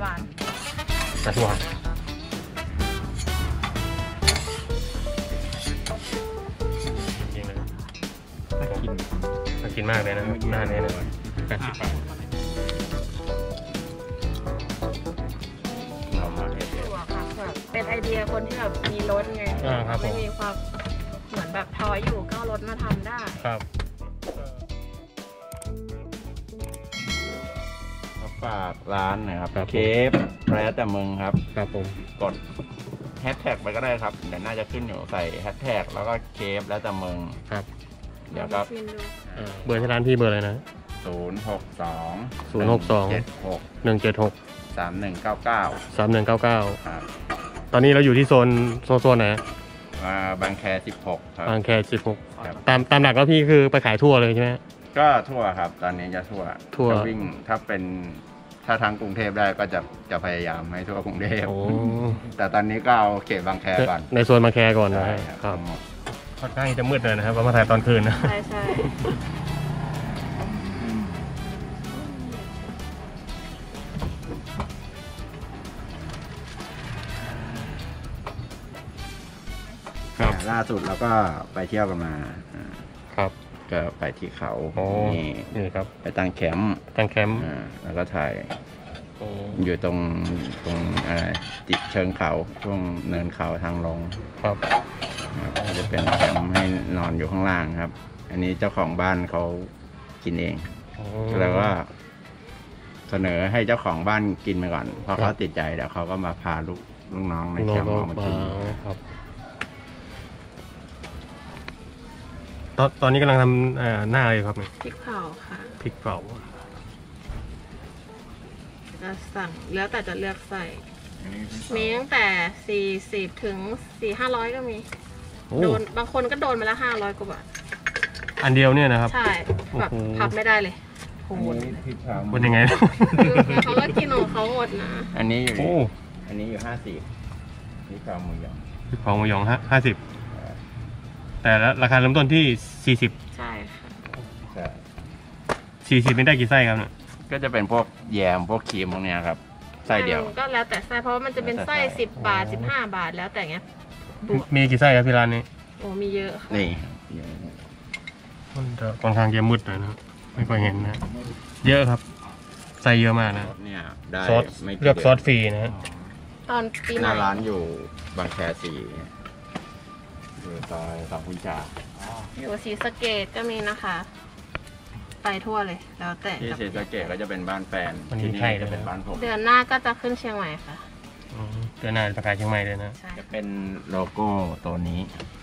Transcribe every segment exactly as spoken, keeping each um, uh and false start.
หวานแต่หวานจริงเลยน่ากินน่ากินมากเลยนะหน้านี้เลยแปดสิบบาทเรามาเอเดียค่ะแบบเป็นไอเดียคนที่แบบมีรถไงไม่มีความเหมือนแบบท้ออยู่ก็รถมาทำได้ครับฝากร้านหน่อยครับเคฟแล้วแต่มึงครับครับผมกดแฮชแท็กไปก็ได้ครับเดี๋ยวน่าจะขึ้นอยู่ใส่แฮชแท็กแล้วก็เคฟแล้วแต่มึงครับเดี๋ยวครับเบอร์ที่ร้านพี่เบอร์อะไรนะศูนย์หกสองศูนย์หกสองเจ็ดหกหนึ่งเจ็ดหกสามหนึ่งเก้าเก้าสามหนึ่งเก้าเก้าครับตอนนี้เราอยู่ที่โซนโซนโซนไหนบางแคสิบหกครับบางแคสิบหกตามตามหลักแล้วพี่คือไปขายทั่วเลยใช่ไหมก็ทั่วครับตอนนี้จะทั่วทั่ววิ่งถ้าเป็นถ้าทางกรุงเทพได้ก็จะจะพยายามให้ทั่วกรุงเทพแต่ตอนนี้ก็เอาเขตบางแคก่อนในโซนบางแคก่อนนะครับค่อนข้างจะมืดเลยนะครับเพราะมาถ่ายตอนคืนนะใช่ใช่ครับล่าสุดเราก็ไปเที่ยวกันมาครับก็ไปที่เขานี่นี่ครับไปตั้งแคมป์ตั้งแคมป์แล้วก็ถ่ายอยู่ตรงตรงอะไรติดเชิงเขาช่วงเนินเขาทางลงครับจะเป็นแคมป์ให้นอนอยู่ข้างล่างครับอันนี้เจ้าของบ้านเขากินเองแล้วก็เสนอให้เจ้าของบ้านกินไปก่อนเพราะเขาติดใจเดี๋ยวเขาก็มาพาลูกลูกน้องในแคมป์มากินครับตอนตอนนี้กำลังทำหน้าอะไรครับพริกเผาค่ะพริกเผาจะสั่งแล้วแต่จะเลือกใส่มีตั้งแต่สี่สิบถึงสี่ห้าร้อยก็มีโดนบางคนก็โดนมาแล้วห้าร้อยกว่าบาทอันเดียวเนี่ยนะครับใช่แบบพับไม่ได้เลยโหดเป็นยังไงเขาก็กินของเขาหมดนะอันนี้อยู่อันนี้อยู่ห้าสิบพริกเผาหมูหยองพริกเผาหมูหยองห้าสิบแต่ราคาเริ่มต้นที่สี่สิบใช่ค่ะใช่สี่สิบไม่ได้กี่ไส้ครับเนี่ยก็จะเป็นพวกแยมพวกครีมพวกนี้ครับไส้เดียวก็แล้วแต่ไส้เพราะว่ามันจะเป็นไส้สิบบาทสิบห้าบาทแล้วแต่เงี้ยมีกี่ไส้ครับที่ร้านนี้โอ้มีเยอะนี่มันจะค่อนข้างจะมืดหน่อยนะไม่ค่อยเห็นนะเยอะครับไส้เยอะมากนะเนี่ยได้ซอสเลือกซอสฟรีนะตอนปีใหม่หน้าร้านอยู่บางแคสี่อยู่ซอยสามพุนจ่าอยู่ศรีสะเกษก็มีนะคะไปทั่วเลยแล้วแต่ที่ศรีสะเกษก็จะเป็นบ้านแฟนที่นี่จะเป็นบ้านผมเดือนหน้าก็จะขึ้นเชียงใหม่ค่ะเดือนหน้าจะขายเชียงใหม่เลยนะจะเป็นโลโก้ตัวนี้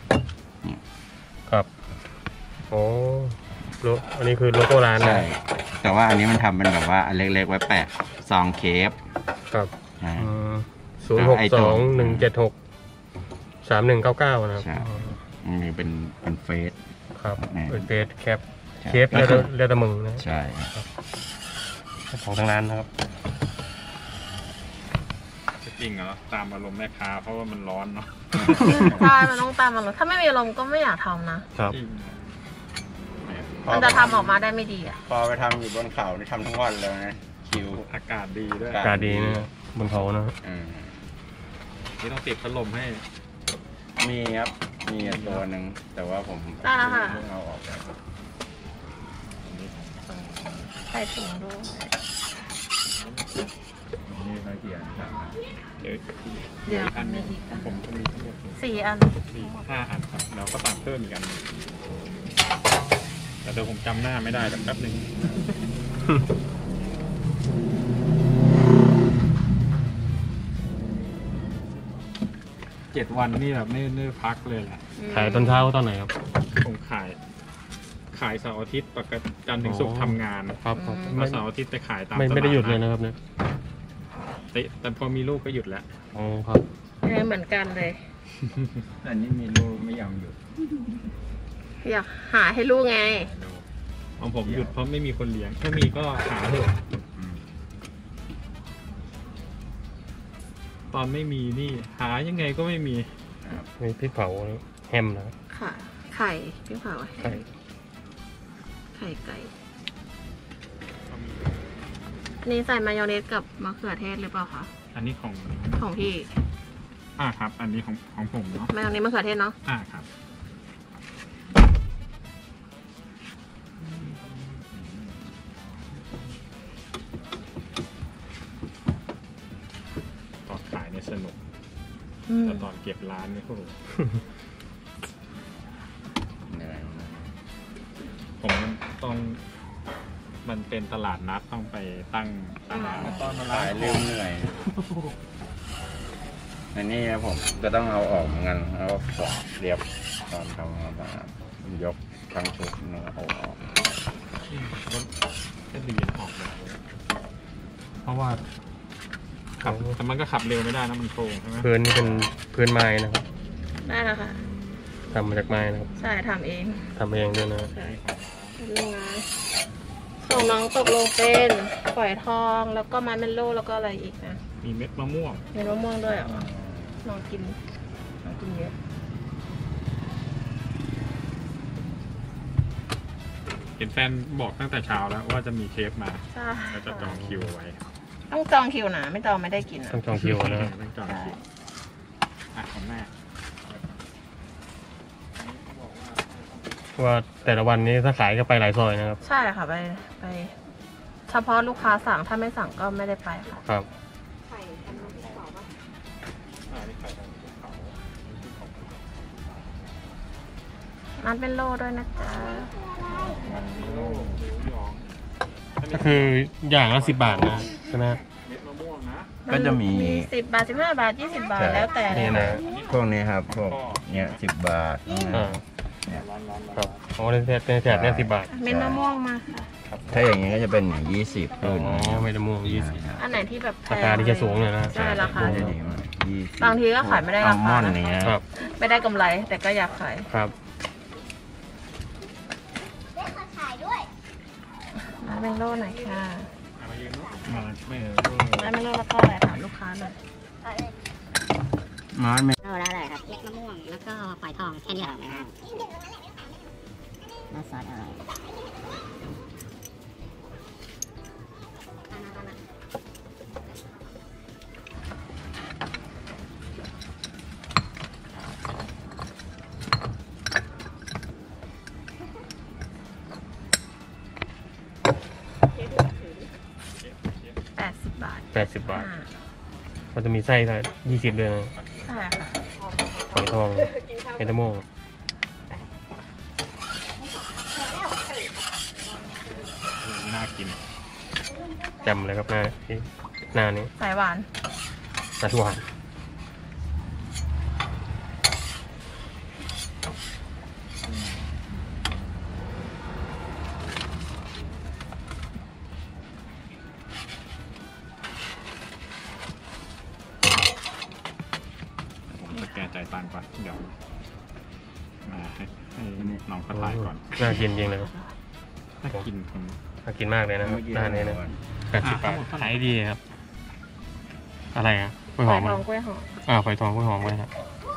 ครับโอ้โลอันนี้คือโลโก้ร้านใช่แต่ว่าอันนี้มันทำเป็นแบบว่าอันเล็กๆไว้แปะซองเคฟครับศูนย์หกสองหนึ่งเจ็ดหกสามหนึ่งเก้าเก้านะครับมีเป็นเป็นเฟซครับเป็นเฟซแคปเคฟเรือเรือตะมึงนะใช่ของทางร้านนะครับจริงเหรอตามอารมณ์แม่ค้าเพราะว่ามันร้อนเนาะใช่มันต้องตามอารมณ์ถ้าไม่มีอารมณ์ก็ไม่อยากทำนะครับมันจะทำออกมาได้ไม่ดีอ่ะพอไปทำอยู่บนเขานี่ทำทั้งวันเลยนะคิวอากาศดีด้วยอากาศดีนะบนเขานะนี่ต้องติดพัดลมให้มีครับมีตัวหนึ่งแต่ว่าผมได้แล้วค่ะเอาออกใส่ถุงด้วยนี่น้อยเดียวครับเดี๋ยวเดี๋ยวอันนี้ผมจะมีทั้งหมดสี่อันสี่ห้าอันครับเราก็สั่งเพิ่มอีกอันแต่เดี๋ยวผมจำหน้าไม่ได้แป๊บนึงเจ็ดวันนี่แบบไม่ไม่พักเลยแหละขายตอนเช้าตอนไหนครับผมขายขายเสาร์อาทิตย์ปกติจันทร์ถึงศุกร์ทำงานครับมาเสาร์อาทิตย์ไปขายตามไม่ได้หยุดเลยนะครับเนี่ยแต่แต่พอมีลูกก็หยุดแล้วอ๋อครับเหมือนกันเลยอันนี้มีลูกไม่ยอมหยุดอยากหาให้ลูกไงของผมหยุดเพราะไม่มีคนเลี้ยงถ้ามีก็หาเถอะตอนไม่มีนี่หายังไงก็ไม่มีมีพริกเผาแฮมนะค่ะไข่พริกเผาไข่ไข่ไก่นี่ใส่มายองเนสกับมะเขือเทศหรือเปล่าคะอันนี้ของของพี่อ่าครับ อันนี้ของของผมเนาะมายองเนสมะเขือเทศเนาะอ่าครับตอนขายเนี่ยสนุกอืมแต่ตอนเก็บร้านเนี่ยโอ้โหเหนื่อยมากผมต้องมันเป็นตลาดนัดต้องไปตั้งตั้งร้านตอนมาขายเรื่องเหนื่อยอันนี้ครับผมก็ต้องเอาออกเหมือนกันแล้วก็ปอกเรียบตอนทำมาแบบยกทั้งชุดเนื้อเอาออกก็ดีออกแบบเพราะว่าขับแต่มันก็ขับเร็วไม่ได้นะมันโค้งใช่ไหมพื้นนี่เป็นพื้นไม้นะครับได้แล้วค่ะทำมาจากไม้นะครับใช่ทำเองทำเองด้วยนะใช่เรื่องงานของน้องตกลงเป็นฝอยทองแล้วก็มันเมลโล่แล้วก็อะไรอีกนะมีเม็ดมะม่วงมีมะม่วงด้วยเหรอน้องกินน้องกินเยอะเห็นแฟนบอกตั้งแต่เช้าแล้วว่าจะมีเคฟมาใช่ก็จะจองคิวไว้ต้องจองคิวนะไม่จองไม่ได้กินนะต้องจองคิวนะต้องจองคิวอ่ะของแม่เพราะว่าแต่ละวันนี้ถ้าขายก็ไปหลายซอยนะครับใช่ค่ะไปไป เฉพาะลูกค้าสั่งถ้าไม่สั่งก็ไม่ได้ไปค่ะครับอ่านี่ขายทางภูเขานัดเป็นโลด้วยนะจ๊ะมีโล่หมูยองก็คืออย่างละสิบบาทนะใช่ไหมเม็ดมะม่วงนะก็จะมีสิบบาทสิบห้าบาทยี่สิบบาทใช่แล้วแต่นี่นะพวกนี้ครับพวกเนี้ยสิบบาทอ่าร้อนร้อนครับโอ้ในแถบในแถบเนี่ยสิบบาทเม็ดมะม่วงมาค่ะถ้าอย่างนี้ก็จะเป็นอย่างยี่สิบอ๋ขึ้นอไม่ได้ม่วงยี่สิบอันไหนที่แบบแพงราคาที่จะสูงเลยนะใช่ราคาจะจะดีมากยี่สิบางทีก็ขายไม่ได้อัราลมคาอนด์นะเนี้ยครับไม่ได้กำไรแต่ก็อยากขายครับนัดเป็นโลหน่อยค่ะมายืนเนาะมาไม่เออนัดเป็นโลแล้วก็อะไรถามลูกค้าหน่อยน้อยไม่โลละอะไรครับเม็ดมะม่วง แล้วก็ฝอยทองแค่นี้ครับน้ำซอสอะไรแปดสิบบาทแปดสิบบาทอ่ามันจะมีไส้ละยี่สิบเลยนะใช่ค่ะฝอยทองเมตาโมงน่ากินจำเลยครับหน้าที่หน้านี้สายหวานหน้าทุกวันผมสแกนจ่ายตังค์ก่อนเดี๋ยวมาให้ให้น้องเขาถ่ายก่อนน่ากินจริงเลยน่ากินคนน่ากินมากเลยนะครับหน้านี้นะแปดสิบบาทขายดีครับ อะไรอ่ะกล้วยหฝออมยทอ่ะองกล้วยหอมอ่าฝอยทองกล้วยหอมไว้ครับ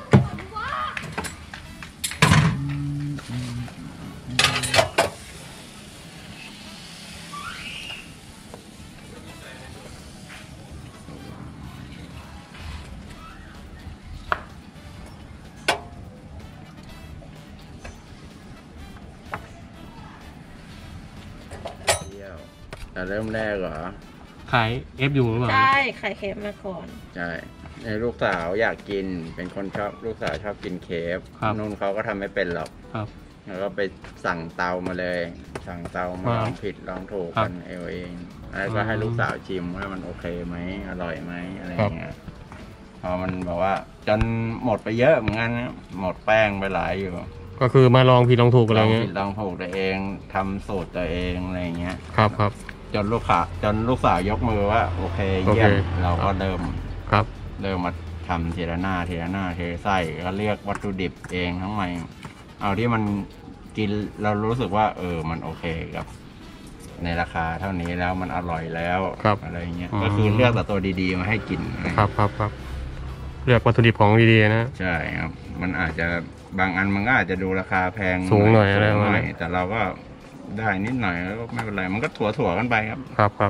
เที่ยวแต่เริ่มแรกเหรอขายเอฟยูหรือเปล่าใช่ไข่เค็มมาก่อนใช่ในลูกสาวอยากกิน เป็นคนชอบลูกสาวชอบกินเคฟนุ่นเขาก็ทำไม่เป็นหรอกครับแล้วก็ไปสั่งเตามาเลย สั่งเตามาอ่าลองผิดลองถูกครับกันเองเองแล้วก็ให้ลูกสาวชิมว่ามันโอเคไหมอร่อยไหมอะไรอย่างเงี้ยพอมันบอกว่าจนหมดไปเยอะเหมือนกันนะหมดแป้งไปหลายอยู่ก็คือมาลองผิดลองถูกอะไรลองเงี้ยผิดลองถูกตัวเองทำสูตรตัวเองอะไรอย่างเงี้ยครับครับจนลูกค้าจนลูกสาวยกมือว่า โอเคโอเคเยี่ยมเราก็เริ่มครับเริ่มมาทำทีละหน้าทีละหน้าเทไส้ก็เลือกวัตถุดิบเองทั้งใหม่เอาที่มันกินเรารู้สึกว่า เออมันโอเคกับ ในราคาเท่านี้แล้วมันอร่อยแล้วครับอะไรเงี้ยอืมก็คือเลือกแต่ตัวดีๆมาให้กินอะไรครับครับครับเลือกวัตถุดิบของดีๆนะใช่ครับ มันอาจจะบางอันมันก็อาจจะดูราคาแพงสูงหน่อยอะไรสูงหน่อยประมาณนั้นแต่เราก็ได้นิดหน่อยแล้วก็ไม่เป็นไรมันก็ถั่วๆกันไปครับครับครับ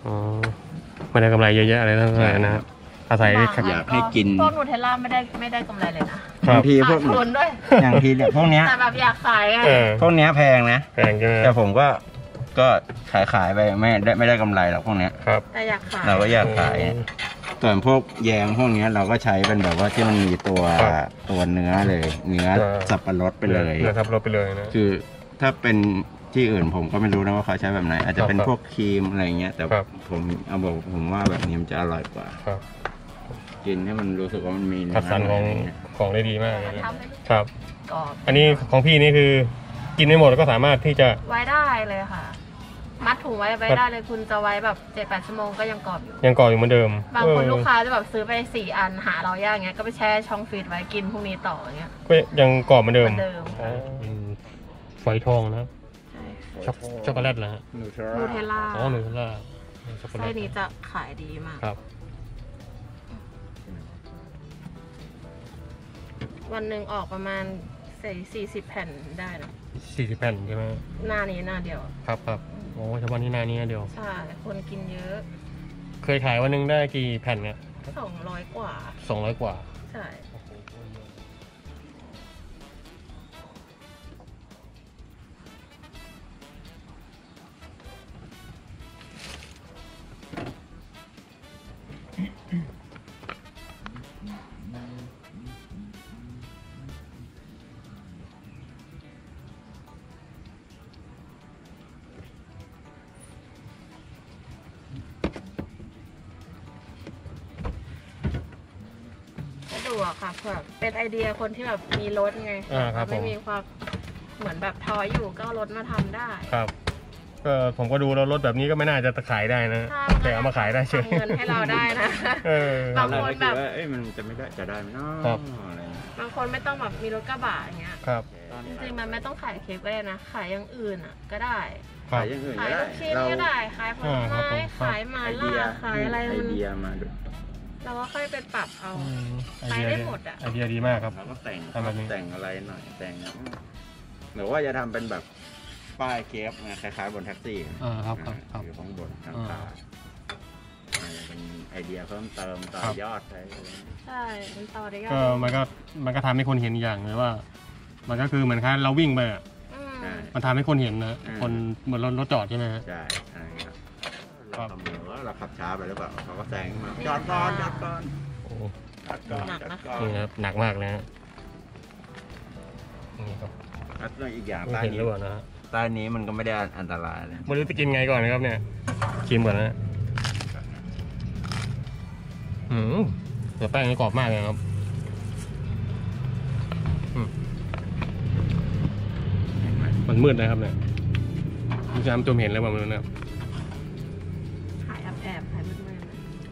อ๋อไม่ได้กำไรเยอะแยะอะไรทั้งนั้นนะครับอาศัยบางอยากให้กินพวกนูเทลล่าไม่ได้ไม่ได้กำไรเลยนะครับบางทีพวขาก ดทุนด้วยอย่างทีเนี่ยพวกเนี้ยแต่แบบอยากขายไงเออพวกเนี้ยแพงนะแพงใช่ไหมแต่ผมก็ก็ขายขายไปไม่ได้ไม่ได้กำไรหรอกพวกเนี้ยครับแต่อยากขายเราก็อยากขาย ส่วนพวกแยมพวกเนี้ยเราก็ใช้เป็นแบบว่าที่มันมีตัวครับตัวเนื้อเลย เนื้ออ่าสับปะรดไปเลยนะครับลดไปเลยนะคือถ้าเป็นที่อื่นผมก็ไม่รู้นะว่าเขาใช้แบบไหน อาจจะเป็นครับพวกครีมอะไรเงี้ยแต่ครับผมเอาบอกผมว่าแบบนี้มันจะอร่อยกว่าครับกินให้มันรู้สึกว่ามันมีเนื้คัดสรรของะไรเงี้ยของได้ดีมากเลยนะทำให้ลูกครับกรอบอันนี้ของพี่นี่คือกินไม่หมดก็สามารถที่จะไว้ได้เลยค่ะ มัดถุงไว้ไว้ได้เลยคุณจะไว้แบบเจ็ดแปดชั่วโมงก็ยังกรอบอยู่ยังก่ออยู่เหมือนเดิมบางคนเออลูกค้าจะแบบซื้อไปสี่อันหาเรายากเงี้ยก็ไปแช่ช่องฟรีซไว้กินพรุ่งนี้ต่ออย่างเงี้ยก็ยังกรอบเหมือนเดิมเหมือนเดิมอ๋อเป็นไฟทองนะครับช็อกช็อกโกแลตเหรอฮะนูเทลนูเทลล่าล่าอ๋อหนูล่าช็อกโกแลไส้ตนี้จะขายดีมากครับวันหนึ่งออกประมาณสี่สี่สิบแผ่นได้นะสี่สิบแผ่นใช่ไหมหน้านี้หน้าเดียวครับครับโอ้เฉพาะนี่หนานี้เดียวใช่คนกินเยอะเคยขายวันหนึงได้กี่แผ่นเนี่ยสองร้อยกว่าสองร้อยกว่าใช่ สะดวกค่ะเผื่อเป็นไอเดียคนที่แบบมีรถไงอ่าครับไม่ผมมีความเหมือนแบบทออยู่ก็เอารถมาทำได้ครับก็ผมก็ดูแล้วรถแบบนี้ก็ไม่น่าจะขายได้นะใช่แต่เอามาขายได้เฉยทำเงินให้เราได้นะเออบางคนแบบว่าเอ้ยมันจะไม่ได้จะได้ไหมเนาะครับอะไรเงี้ยบางคนไม่ต้องแบบมีรถกระบะอย่างเงี้ยครับจริงๆมันไม่ต้องขายเค้กก็ได้นะ ขายอย่างอื่นอ่ะ ก็ได้ครัขาบยอย่างอื่นขายก็ได้ลูกชิ้นเราก็ได้ ขายผลอ่าครับไม้ผมขายหมาไอเดีล่าย ขายอะไรไอมันเดียมาดูเราก็ค่อยไปปรับเอาอืมไอไปเดียได้หมดอะไอเดียดีมากครับเราก็แต่งทำแบบนี้แต่งอะไรหน่อยแต่งหรือว่าจะทำเป็นแบบป้ายเคฟไงคล้ายๆบนแท็กซี่อ่าครับครับครับอยู่ข้างบนข้างอ่าขาอาจจะเป็นไอเดียเพิ่มเติมต่อครับยอดไปอะไรเงี้ยใช่มันต่อได้ยก็มันก็มันก็ทำให้คนเห็นอีกอย่างเลยว่า มันก็คือเหมือนค่าเราวิ่งไปอะอืมใช่มันทำให้คนเห็นนะอืมคนเหมือนรถรถจอดใช่ไหมฮะใช่ใช่ครับครัเราบคำนวณว่าเราขับช้าไปหรือเปล่าเขาก็แซงมาจอดก่อนจอดก่อนโอ้จอดก่อนจอดก่อนนี่นะครับหนักมากเลยฮะนี่ครับแล้วอีกอย่างไม่ใต้เห็นหนี้รือเปล่านะฮะใต้นี้มันก็ไม่ได้อันตรายเลยไม่รู้จะกินไงก่อนนะครับเนี่ยชิมก่อนนะอืมแต่แป้งนี่กรอบมากเลยครับอืมมันมืดนะครับเนี่ยคุณจามจมเห็นแล้วแบบนั้นนะครับขายแอบๆขายมืดๆเลย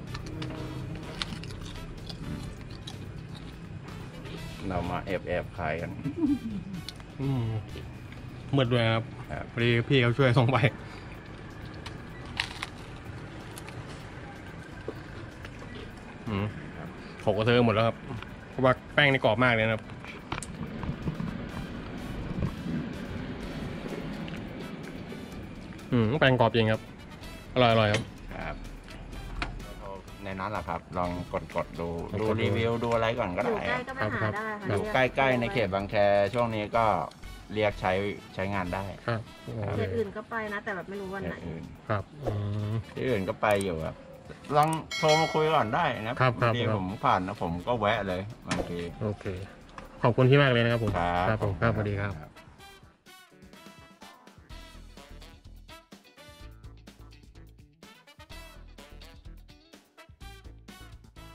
เรามาแอบแอบขายกันอืมมืดด้วยครับครับพอดีพี่เขาช่วยส่งไปอืมหกกระเทอหมดแล้วครับเพราะว่าแป้งนี่กรอบมากเลยนะครับอืมแป้งกรอบจริงครับ อร่อยอร่อยครับครับในนั้นแหละครับ ลองกดกดดูลองดูกดดูรีวิวดูอะไรก่อนก็อยู่ได้ใกล้ครับก็ไปหาได้ค่ะอยู่ใกล้ๆในเขตบางแคช่วงนี้ก็เรียกใช้ใช้งานได้ครับเขตอื่นก็ไปนะ แต่แบบไม่รู้วันไหนที่อื่นครับอืมที่อื่นก็ไปอยู่ครับลองโทรมาคุยก่อนได้นะครับครับบางทีครับผมผ่านนะผมก็แวะเลยบางทีโอเค ขอบคุณที่มากเลยนะครับผมครับครับผมครับสวัสดีครับ